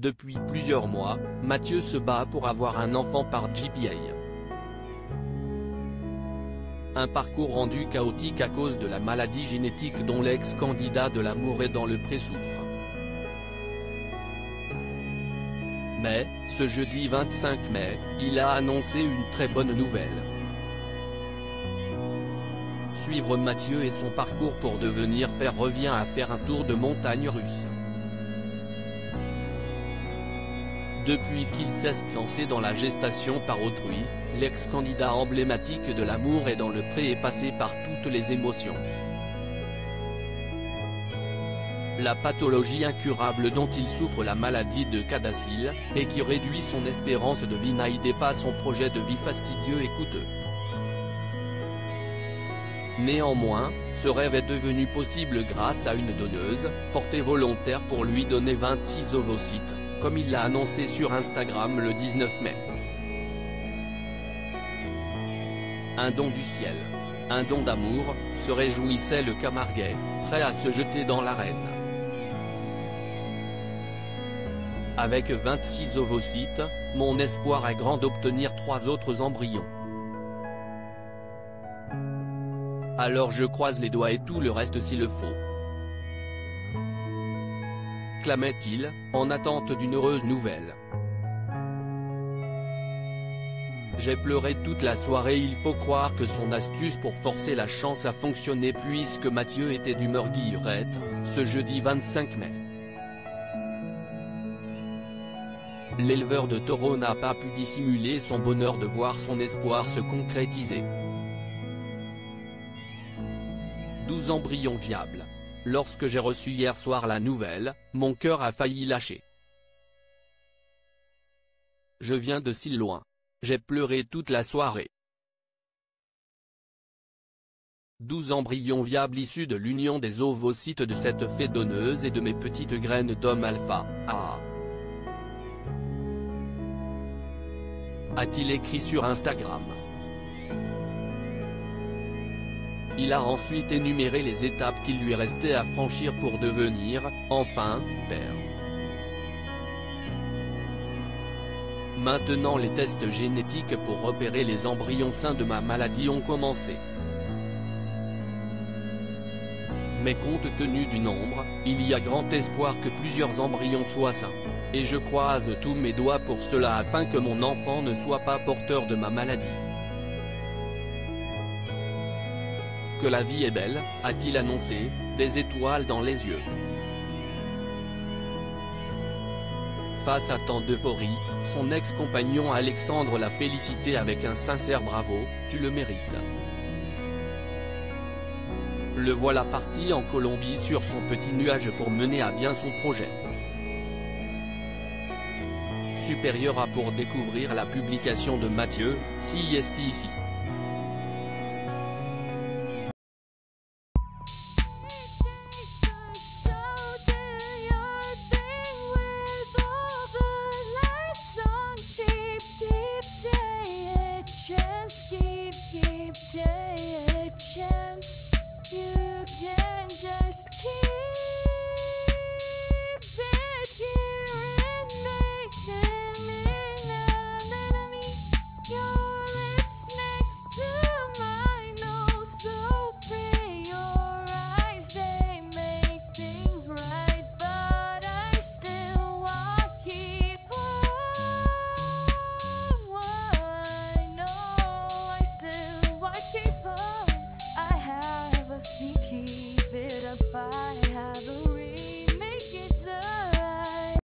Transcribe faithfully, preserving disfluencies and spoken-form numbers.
Depuis plusieurs mois, Mathieu se bat pour avoir un enfant par G P A. Un parcours rendu chaotique à cause de la maladie génétique dont l'ex-candidat de l'amour est dans le pré souffre. Mais, ce jeudi vingt-cinq mai, il a annoncé une très bonne nouvelle. Suivre Mathieu et son parcours pour devenir père revient à faire un tour de montagne russe. Depuis qu'il s'est lancé dans la gestation par autrui, l'ex-candidat emblématique de l'amour est dans le pré et passé par toutes les émotions. La pathologie incurable dont il souffre, la maladie de Cadacil, et qui réduit son espérance de vie, n'aide pas son projet de vie fastidieux et coûteux. Néanmoins, ce rêve est devenu possible grâce à une donneuse, portée volontaire pour lui donner vingt-six ovocytes, comme il l'a annoncé sur Instagram le dix-neuf mai. Un don du ciel. Un don d'amour, se réjouissait le Camarguais, prêt à se jeter dans l'arène. Avec vingt-six ovocytes, mon espoir est grand d'obtenir trois autres embryons. Alors je croise les doigts et tout le reste s'il le faut. Clamait-il, en attente d'une heureuse nouvelle. J'ai pleuré toute la soirée. Il faut croire que son astuce pour forcer la chance a fonctionné puisque Mathieu était d'humeur guillerette, ce jeudi vingt-cinq mai. L'éleveur de taureaux n'a pas pu dissimuler son bonheur de voir son espoir se concrétiser. douze embryons viables. Lorsque j'ai reçu hier soir la nouvelle, mon cœur a failli lâcher. Je viens de si loin. J'ai pleuré toute la soirée. douze embryons viables issus de l'union des ovocytes de cette fée donneuse et de mes petites graines d'homme alpha, ah. A-t-il écrit sur Instagram. Il a ensuite énuméré les étapes qu'il lui restait à franchir pour devenir, enfin, père. Maintenant les tests génétiques pour repérer les embryons sains de ma maladie ont commencé. Mais compte tenu du nombre, il y a grand espoir que plusieurs embryons soient sains. Et je croise tous mes doigts pour cela afin que mon enfant ne soit pas porteur de ma maladie. Que la vie est belle, a-t-il annoncé, des étoiles dans les yeux. Face à tant d'euphorie, son ex-compagnon Alexandre l'a félicité avec un sincère bravo, tu le mérites. Le voilà parti en Colombie sur son petit nuage pour mener à bien son projet. Supérieur à pour découvrir la publication de Mathieu, si est ici. Keep it up, I have a